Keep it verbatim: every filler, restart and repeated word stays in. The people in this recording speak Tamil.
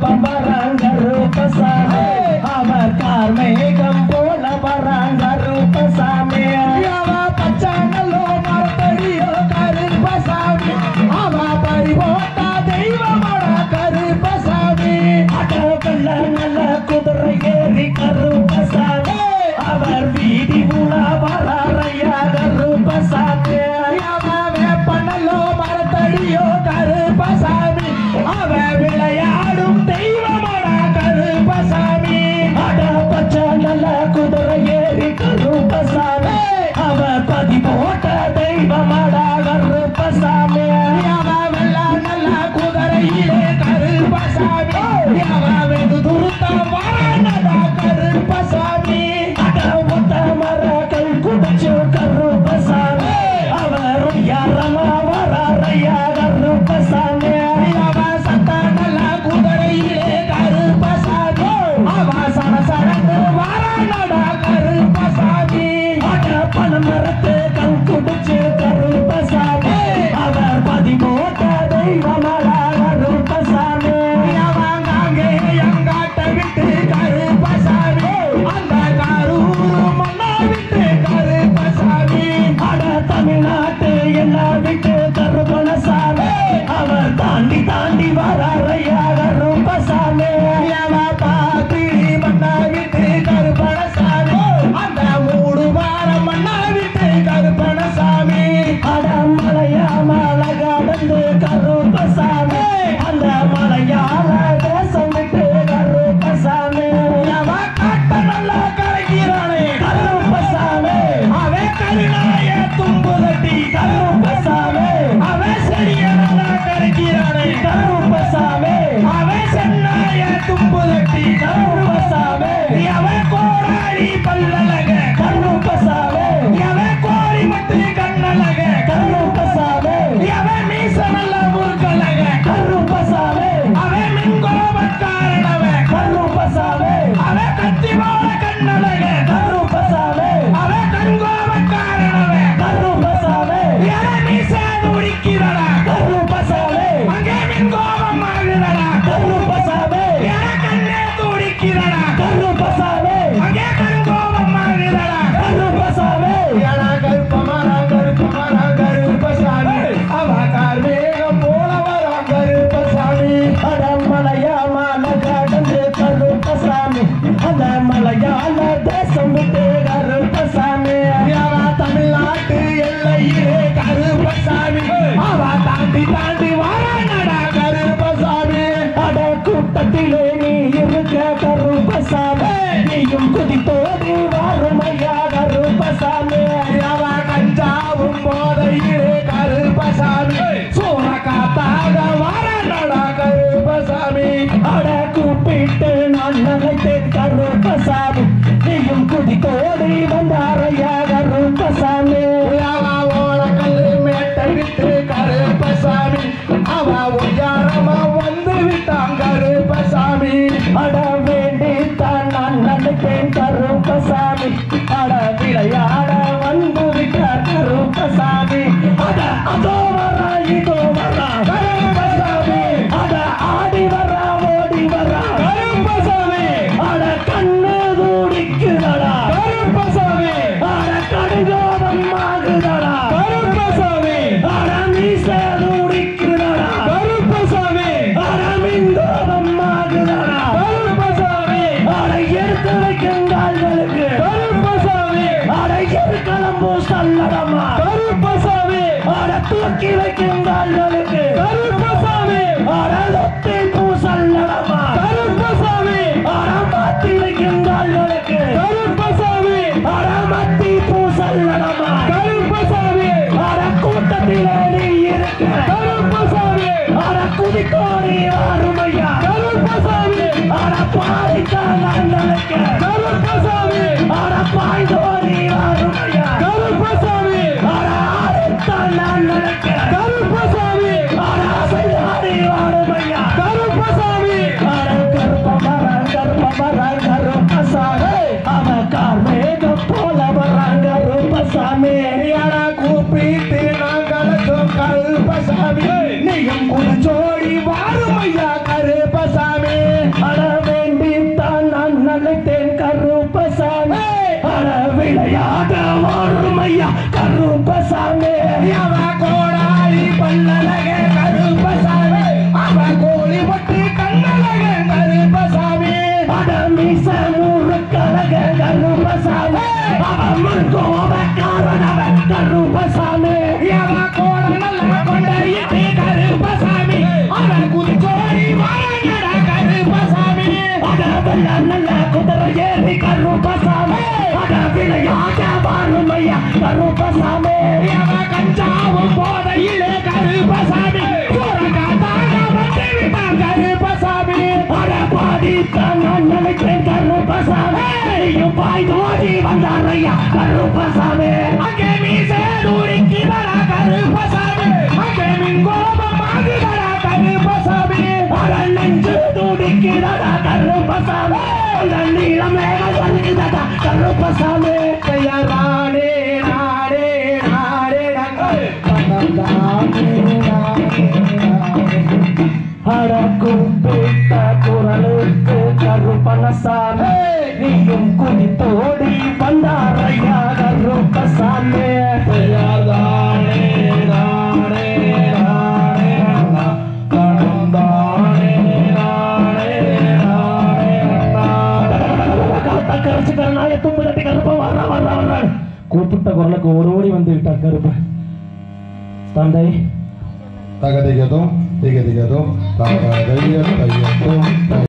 வராங்க ரூபசாமி அவர் கார்மேகம் போல வராங்க ரூபசாமி அவ பச்சாங்கலோ மரத்தடியோ கருப்பசாமி அவ பரிவோட்டா தெய்வமோட கருப்பசாமி அடவல்ல நல்ல குதிரை ஏறி கருப்பசாமி அவர் வீதி உலா வராரையா கருப்பசாமி அவ வேப்பனலோ மரத்தடியோ கருப்பசாமி அவ விளையாடும் தெய்வமோட கருப்பசாமி அட பச்சை நல்ல குதிரை ஏறி கருப்பசாமி அவ பதி போட்ட தெய்வமோட கருப்பசாமி அவ வெள்ள நல்ல குதிரையிலே கருப்பசாமி அவ வெகு துருத்த வானடா கருப்பசாமி அட ஒத்த மர கை குடிச்சு கருப்பசாமி அவர் யாரமா வராரையா கருப்பசாமி அவ சத்த நல்ல குதிரையிலே கருப்பசாமி அவ சட சடந்து வாரானடா கருப்பசாமி அட பனமரத்து கை குடிச்சு கருப்பசாமி அவர் பதிமூட்ட தெய்வமடா கருப்பசாமி அவங்காங்கே எங்காட்ட விட்டு கருப்பசாமி அந்த காரூர் மண்ணா விட்டு கருப்பசாமி அட தமிழ்நாட்டு எல்லாம் விட்டு கருப்பணசாமி அவர் தாண்டி தாண்டி வராரையா கருப்பசாமி அவ பாத்தி மண்ணா விட்டு கருப்பணசாமி அந்த மூடு வாரம் மண்ணா விட்டு கருப்பணசாமி அட மலையா மலை கடந்து கருப்பசாமி அந்த மலையாள தேசம் விட்டு கருப்பசாமி அவ காட்ட நல்லா கரைக்கிறானே கருப்பசாமி அவன் கருணாய தும்பு தட்டி கருப்பசாமி அவன் செடிய நல்லா கரைக்கிறானே கருப்பசாமி அவன் சென்னாய தும்பு தட்டி கருப்பசாமி அவன் கோடாடி பல்லழக கருப்பசாமி அவன் கோரி மட்டு கண்ணழக கருப்பசாமி அவன் மீச நல்ல முருகழக கருப்பசாமி அவன் மின்கோபக்காரனவ கருப்பசாமி அவன் கத்திவாழ கண்ணழக கருப்பசாமி அவன் கண்கோபக்காரனவ கருப்பசாமி அவன் மீச முடிக்கிறடா கருப்பசாமி அங்கே மின்கோபம் ஆகுதடா கருப்பசாமி அவன் கண்ணே துடிக்கிறடா கருப்பசாமி அங்கே கண்கோபம் ஆகுதடா கருப்பசாமி என கருப்பமரா கருப்பமரா கருப்பசாமி அவ கார்மேகம் போல வரா கருப்பசாமி அட மலையா மலை கடந்து கருப்பசாமி அந்த மலையாள தேசம் விட்டு கருப்பசாமி அவ தமிழ்நாட்டு எல்லையிலே கருப்பசாமி அவ தாண்டி தாண்டி வாரானடா கருப்பசாமி அட கூட்டத்திலே நீ இருக்க கருப்பசாமி நீயும் குதித்தோடி வாருமையா கருப்பசாமி அவ கஞ்சாவும் போதையிலே கருப்பசாமி சோழ காத்தாக வாரானடா கருப்பசாமி அட கூப்பிட்டு நான் நினைத்தேன் கருப்பசாமி நீயும் குதித்தோடி வந்தாரையா கருப்பசாமி அவ ஓடக்கல்லு மேட்டை விட்டு கருப்பசாமி அவ உயரமா வந்து விட்டான் கருப்பசாமி அவன் கோபக்காரனவன் கருப்பசாமி அவன் கோட நல்லா கொண்டையிட்டு கருப்பசாமி அவன் குதிச்சோடி வாழங்கட கருப்பசாமி அதவல்ல நல்ல குதிரை ஏறி கருப்பசாமி அத விளையாட வாழுமையா கருப்பசாமி அவன் கஞ்சாவும் போதையிலே கருப்பசாமி கருப்பசாமி அட பாதித்தான் நான் நினைக்கிறேன் கருப்பசாமி பாய் தோடி வந்தாரையா கருப்பசாமி அங்கே மீசே தூரிக்கிறா கருப்பசாமி அங்கே மிங்கோபம் ஆகுதா கருப்பசாமி அட நெஞ்சு தூடிக்கிறா கருப்பசாமி அந்த நீளமேக வந்துதா கருப்பசாமி ராடே ராடே ராடே அடக்கும் பேட்ட குரலுக்கு கருப்பணசாமி நீயும் குதித்தோடி வந்தாரையா கருப்பசாமி கூப்பிட்ட குரலுக்கு ஓடோடி வந்து விட்டார் கருப்ப தந்தை தகதிகதும் திகதிகதும் தகதைய தையத்தும்